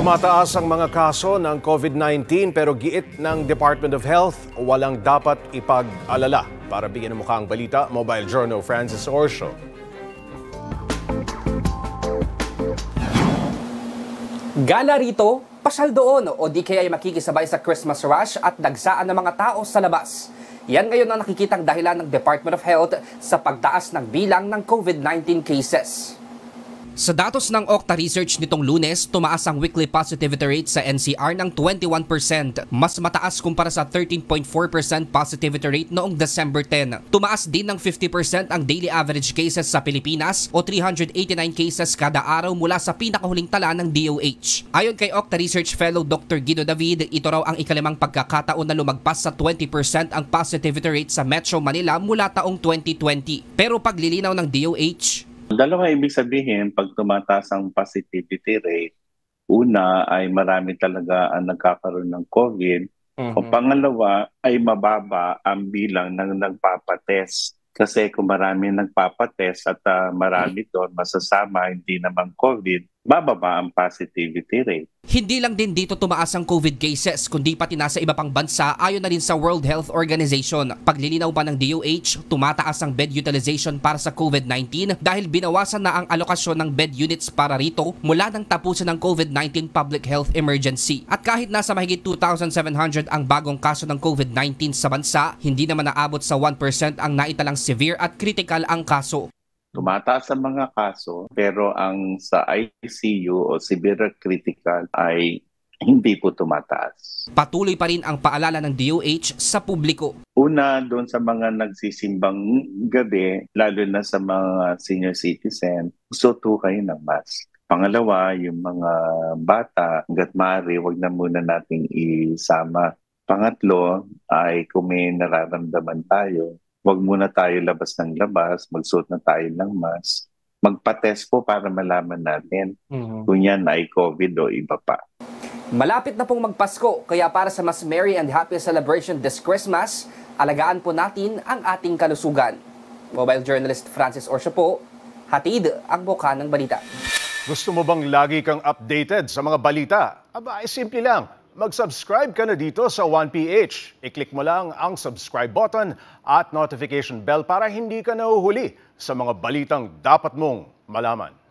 Tumataas ang mga kaso ng COVID-19 pero giit ng Department of Health, walang dapat ipag-alala. Para bigyan ng mukha ang balita, Mobile Journal Francis Orsio. Gala rito, pasyal doon o di kaya ay makikisabay sa Christmas rush at dagsaan ng mga tao sa labas. Yan ngayon ang nakikitang dahilan ng Department of Health sa pagtaas ng bilang ng COVID-19 cases. Sa datos ng Okta Research nitong Lunes, tumaas ang weekly positivity rate sa NCR ng 21%, mas mataas kumpara sa 13.4% positivity rate noong December 10. Tumaas din ng 50% ang daily average cases sa Pilipinas o 389 cases kada araw mula sa pinakahuling tala ng DOH. Ayon kay Okta Research Fellow Dr. Guido David, ito raw ang ikalimang pagkakataon na lumagpas sa 20% ang positivity rate sa Metro Manila mula taong 2020. Pero paglilinaw ng DOH, dalawa ibig sabihin, pag tumataas ang positivity rate, una ay marami talaga ang nagkakaroon ng COVID. O pangalawa ay mababa ang bilang ng nagpapatest. Kasi kung marami nagpapatest at marami doon masasama hindi naman COVID, bababa ang positivity rate. Hindi lang din dito tumaas ang COVID cases, kundi pati nasa iba pang bansa ayon na rin sa World Health Organization. Paglilinaw pa ng DOH, tumataas ang bed utilization para sa COVID-19 dahil binawasan na ang alokasyon ng bed units para rito mula nang tapusin ng COVID-19 public health emergency. At kahit nasa mahigit 2,700 ang bagong kaso ng COVID-19 sa bansa, hindi naman naabot sa 1% ang naitalang severe at critical ang kaso. Tumataas ang mga kaso pero ang sa ICU o severe critical ay hindi po tumataas. Patuloy pa rin ang paalala ng DOH sa publiko. Una, doon sa mga nagsisimbang gabi, lalo na sa mga senior citizen, suot kayo ng mask. Pangalawa, yung mga bata, hangga't maaari, wag na muna nating isama. Pangatlo ay kung may nararamdaman tayo, wag muna tayo labas ng labas, magsuot na tayo ng mask. Magpa-test po para malaman natin kung yan ay COVID o iba pa. Malapit na pong magpasko, kaya para sa mas merry and happy celebration this Christmas, alagaan po natin ang ating kalusugan. Mobile journalist Francis Orsio po, hatid ang buka ng balita. Gusto mo bang lagi kang updated sa mga balita? Aba, ay simple lang. Mag-subscribe ka na dito sa 1PH. I-click mo lang ang subscribe button at notification bell para hindi ka nahuhuli sa mga balitang dapat mong malaman.